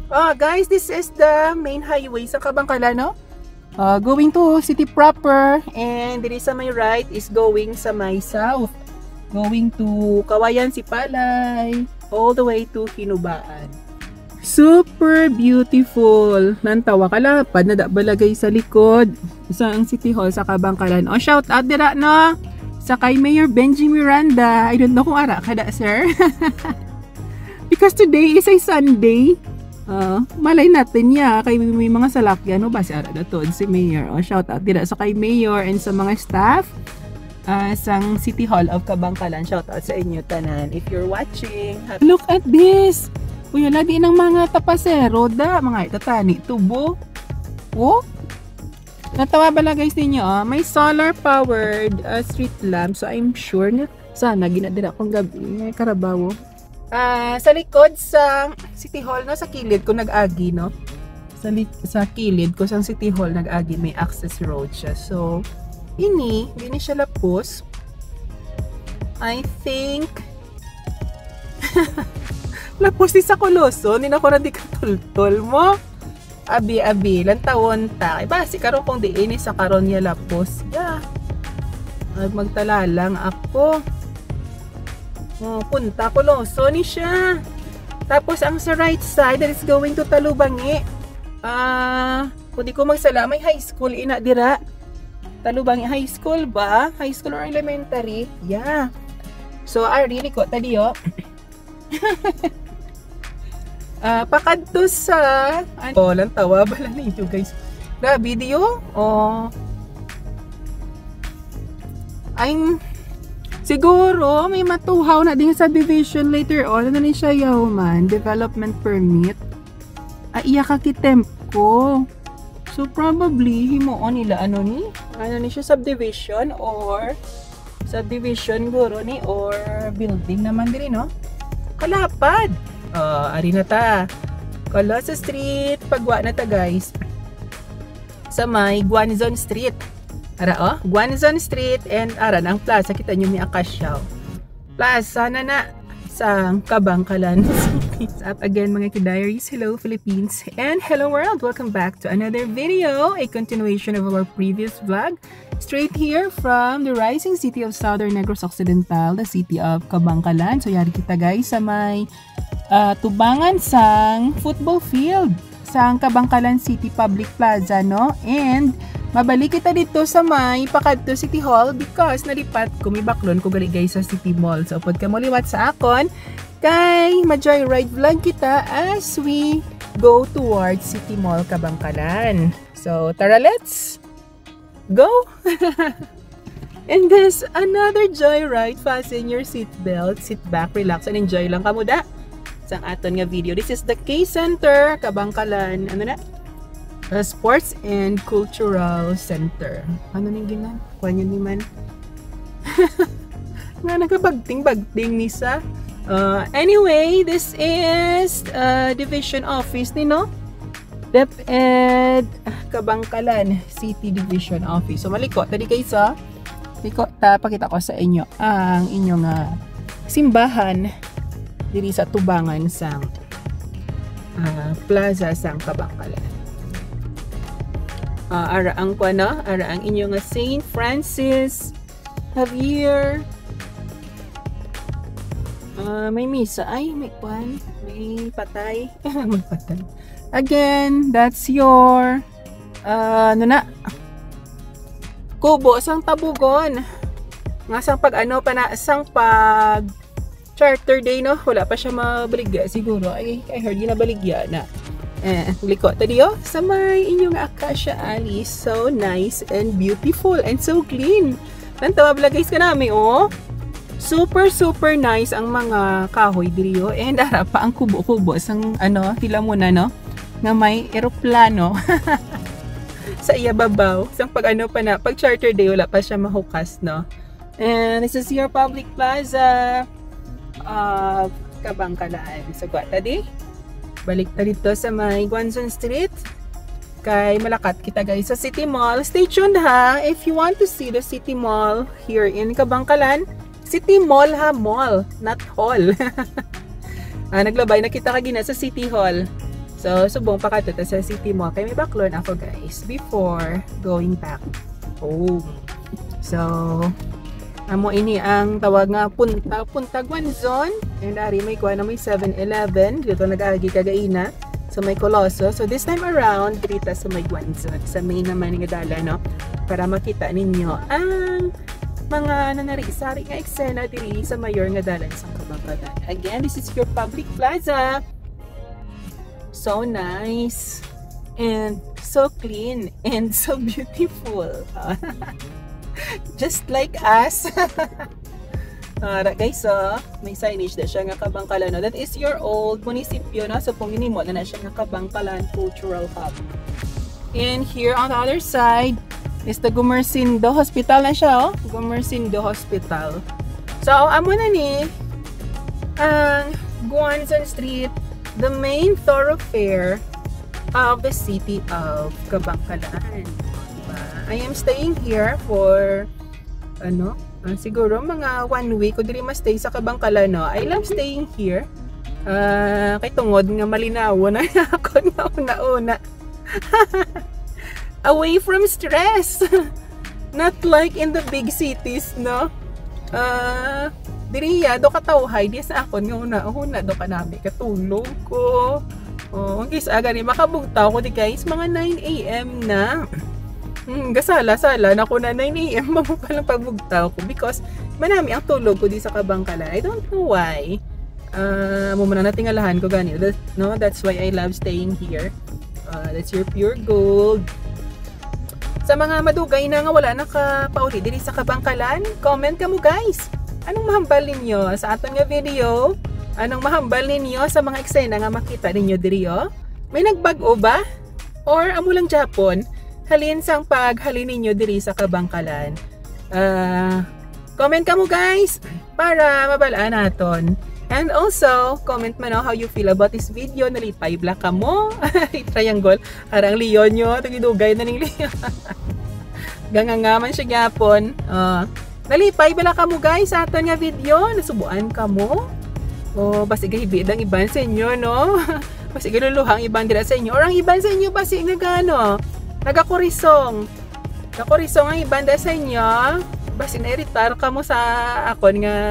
Guys, this is the main highway sa Kabangkalan, no? Going to city proper, and there is sa my right is going sa my south. Going to Kawayan, Sipalay, all the way to Hinubaan. Super beautiful. Nantawa kalapad na balagay sa likod. Sa ang City Hall sa Kabangkalan. Shout out dira no sa kay Mayor Benji Miranda. I don't know kung ara kada sir. Because today is a Sunday. Malay natin niya kay may mga salakyan no ba si ara datod si Mayor. Shout out dira sa kay Mayor and sa mga staff sang City Hall of Kabangkalan. Shout out sa inyo tanan if you're watching. Look at this. Uy, lagi ng mga tapasero da, mga itatani, tubo. Natawa ba guys ninyo? May solar powered street lamp. So I'm sure na sana ginadira akong gabi. May karabaw. Sa likod sa City Hall, no, sa kilid ko nag-agi, no? Sa kilid ko sa City Hall nag-agi, may access road siya. So, hindi siya lapos. I think lapos di sa Coloso, hindi na ko na di katultol mo. Abi, lantawon ta. Basi karon kung diin sa karon niya lapos. Magtala lang ako. Punta Coloso ni siya. Tapos ang sa right side that is going to Talubangi. Kung di ko magsala, may high school ina dira. Talubangi High School ba? High school or elementary? Yeah. So, really ko tadiyo. Pakadto sa lang tawa bala ninyo guys. Na video I'm siguro may matuhaw na din sa division later on. Ano ni siya yaman? Development permit. Iya ka kitemp ko. So probably himuon nila ano ni siya subdivision or subdivision guro ni or building naman diri no. Kalapad. Ari na ta. Coloso Street, pagwa na ta guys. Sa may Guanzon Street. Ara Guanzon Street and aran ang plaza kita nyo may Akasyaw. Plaza na sa Kabangkalan. Up again mga Kidiaries. Hello Philippines and hello world. Welcome back to another video. A continuation of our previous vlog. Straight here from the rising city of Southern Negros Occidental, the city of Kabangkalan. So yari kita guys sa may tubangan sang football field sang Kabangkalan City Public Plaza, no? And mabalik kita dito sa may pakadto City Hall because nalipat ko may baklon ko gali guys sa City Mall. So pod ka mo liwat sa akon kay ma-joyride vlog kita as we go towards City Mall Kabangkalan. So tara, let's go. And this another joyride. Fasten your seatbelt, sit back, relax and enjoy lang kamo da sang aton nga video. This is the K Center Kabangkalan. Ano na? Sports and Cultural Center. Ano ning ginan? Kuan yun ni man. Nga nagabagting-bagting ni sa. Anyway, this is division office ni no? DepEd Kabangkalan City Division Office. So maliko tadi kay sa liko ta pakita ko sa inyo ang inyong simbahan diri sa tubangan sang plaza sang Kabangkalan. Ara ang kuana, ara ang inyong Saint Francis Xavier. May misa ay may kuan, may patay. Magpatay. Again, that's your ano na kubo sang Tabugon. Nga sang pag ano pa na sang pag Charter Day no, wala pa siya mabaligya siguro. I heard ginabaligya na. Liko tadi sa may inyong Acacia Alley. So nice and beautiful and so clean. Nantawa bala guys ka namin super nice ang mga kahoy diri and ara pa ang kubo-kubo sang ano tila mo na no nga may eroplano sa iya babaw sang pag ano pa na pag Charter Day wala pa siya mahukas no. And this is your public plaza of Kabangkalan. So tadi balik ta dito sa may Guanzon Street kay malakat kita guys sa City Mall. Stay tuned ha if you want to see the City Mall here in Kabangkalan. City Mall ha, mall, not hall. Naglabay na kita kagina sa City Hall. So, subong pa ka sa City Mall. Kaya may baklon ako guys before going back home. So, amo ini ang tawag nga punta Guanzon. And ari may kuha na may 7-Eleven. Dito nag-agi kagaina. So, may Coloso. So, this time around, dito sa may Guanzon. Sa main naman nga dala, no? Para makita ninyo ang mga nanari-sari nga eksena diri sa mayor nga dala sa Kabangkalan. Again, this is your public plaza. So nice and so clean and so beautiful. Just like us. Guys, may signage na siya nga Kabangkalan. That is your old munisipyo, no? So kung mo na siya nga Kabangkalan Cultural Hub. And here on the other side is the Gumersindo Hospital na siya, oh. Gumersindo Hospital. So amo na ni ang Guanzon Street, the main thoroughfare of the city of Kabangkalan. Diba? I am staying here for siguro mga 1 week ko diri ma-stay sa Kabangkalan, no. I love staying here. Kay tungod nga malinawo na ako na una-una. Away from stress. Not like in the big cities, no. Diriya do katawhay di sa akon nga una do kanami katulog ko. Guys, aga ni makabugtaw ko di guys mga 9 AM na. Gasala-sala na ko na 9 AM mo pa lang pagbugtaw ko because manami ang tulog ko di sa Kabangkalan. I don't know why. Mo man natingalahan ko gani. No, that's why I love staying here. That's your pure gold. Sa mga madugay na nga wala nakapauli diri sa Kabangkalan, comment ka mo guys. Anong mahambal ninyo sa aton nga video? Anong mahambal ninyo sa mga eksena nga makita ninyo diri, oh? May nagbag-o ba? Or amo lang Japon? Halin sang paghalin ninyo diri sa Kabangkalan. Comment ka mo guys para mabalaan naton. And also, comment man how you feel about this video. Nalipay black ka mo. Triangle. Harang leon nyo. Tagidugay na ning leon. Gangangaman siya gyapon. Nalipay bala ka mo guys sa aton nga video. Nasubuan ka mo. Basi gahibid ang iban sa inyo, no? Basi galuluhang iban dira sa inyo. Or ang iban sa inyo basi nga gano. Nagakurisong. Nakurisong ang iban dira sa inyo. Basi na-irritar ka mo sa akon nga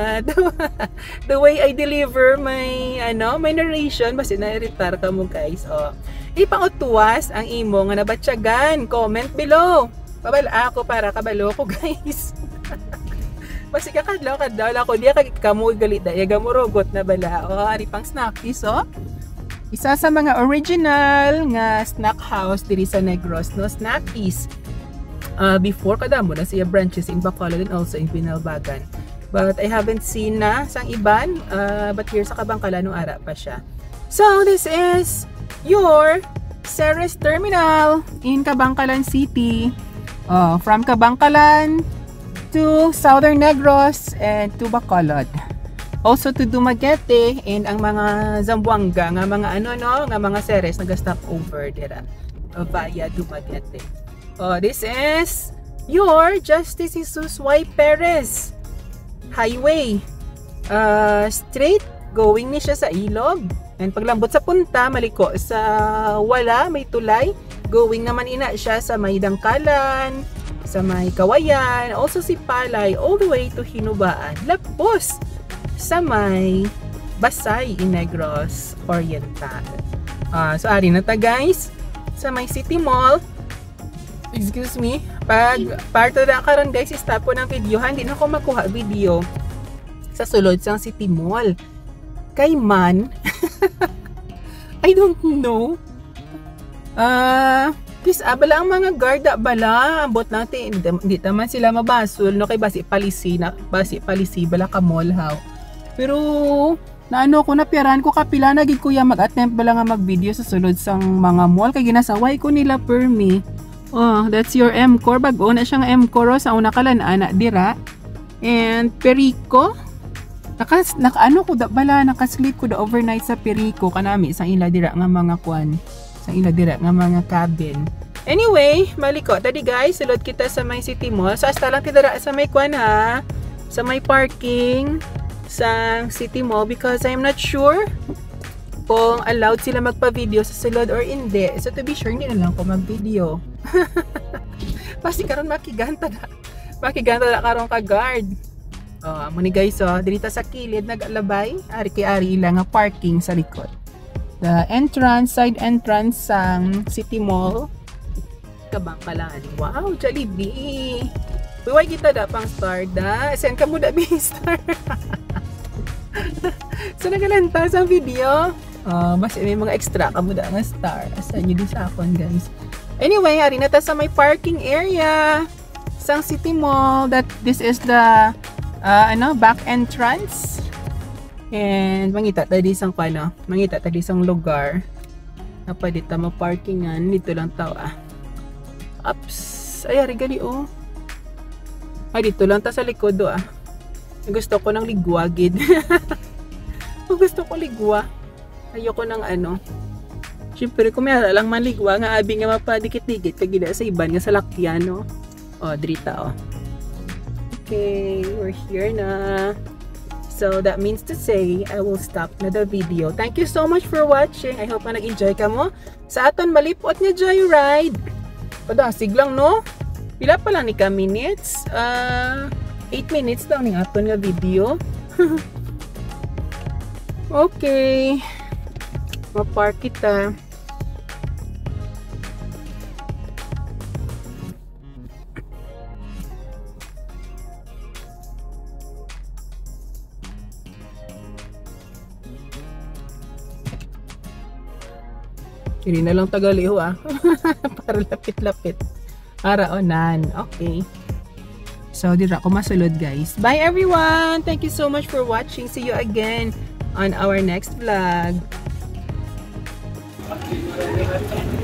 the way I deliver my my narration. Basi na-irritar ka mo guys. Ipautuwas ang imo nga nabatyagan. Comment below. Babala ako para kabalo ko guys. Basi kakadlaw ako diya kamo galit daya gamurugot na bala. Ari pang snackies, isa sa mga original nga snack house diri sa Negros, no, Snackies. Before kadamo na siya branches in Bacolod and also in Binalbagan. But I haven't seen na sang iban, but here sa Kabangkalan nung ara pa siya. So this is your Ceres Terminal in Kabangkalan City. From Kabangkalan to Southern Negros and to Bacolod. Also to Dumaguete and ang mga Zamboanga nga mga nga mga Ceres nag-stop over dira via Dumaguete. This is your Justice Jesus Y. Perez Highway. Straight going ni siya sa ilog. And paglambot sa punta, maliko sa wala, may tulay. Going naman ina siya sa may Dangkalan, sa may Kawayan, also si Palay, all the way to Hinubaan. Lapos sa may Basay in Negros Oriental. So ari na ta guys sa may City Mall. Excuse me, pag parto na karon guys, stop ko ng video. Hindi na ako makuha video sa sulod sang City Mall. Kay man, I don't know. Please, bala ang mga guard bala, ambot natin, hindi naman sila mabasol, no, kay basi palisi, bala ka mall how. Pero, naano ko, napiaran ko kapila, nagig kuya mag-attempt bala nga mag-video sa sulod sang mga mall, kay ginasaway ko nila per me. That's your M-Core, bago na siyang M-Core sa una kalanana, dira. And, Perico, nakaano ko bala, nakasleep ko da overnight sa Perico, kanami, sa ila dira nga mga kwan. Sa ila dira nga mga cabin. Anyway, maliko tadi guys, sulod kita sa may City Mall. So hasta lang tidara sa may kwan ha, sa may parking sa City Mall because I'm not sure kung allowed sila magpa-video sa sulod or hindi. So to be sure, hindi na lang ko mag-video. Kasi karon makiganta na karon ka guard. Oh, amo ni guys, dito sa kilid nagalabay, ari kay ari ilang nga parking sa likod. The entrance, side entrance sang City Mall. Kabangkalan. Wow, Jollibee. Buway kita da pang star da. Saan ka mo da star? So nagalanta sa video. Mas may mga extra ka mo da nga star. Asan nyo din sa akon guys. Anyway, hari na ta sa may parking area sang City Mall. This is the back entrance. And mangita tadi sang mangita tadi sang lugar. Apa dito mo parkingan dito lang tao Ups. Ay, ari gali Ay, dito lang ta sa likod Gusto ko ng ligwa gid. Gusto ko ligwa. Ayoko ng Siyempre, kung may lang maligwa nga abi nga mapadikit-dikit kagida sa iban nga salakyan, no? Drita, Okay, we're here na. So, that means to say, I will stop na the video. Thank you so much for watching. I hope na nag-enjoy ka mo sa aton malipot nga joyride. Padasig lang, no? Pila pa lang ni ka minutes? 8 minutes lang ni aton nga video. Okay. Mapark kita. Hindi na lang tagaliho para lapit-lapit. Para onan. Okay. So, dira ko masulod guys. Bye everyone! Thank you so much for watching. See you again on our next vlog.